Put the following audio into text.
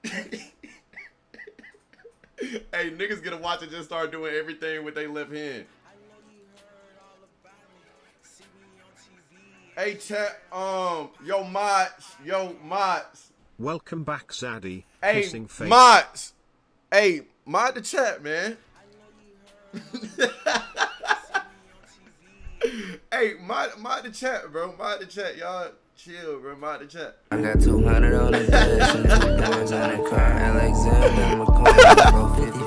Hey, niggas get a watch and just start doing everything with their left hand. Hey, chat, yo, mods. Welcome back, Zaddy. Hey, Kissing face. mods. Hey, mod the chat, man. Hey, mod the chat, bro. Mod the chat, y'all. Chill, bro. Mod the chat. I got 200 on the dash and 2 diamonds on the car. Alexander McQueen, 50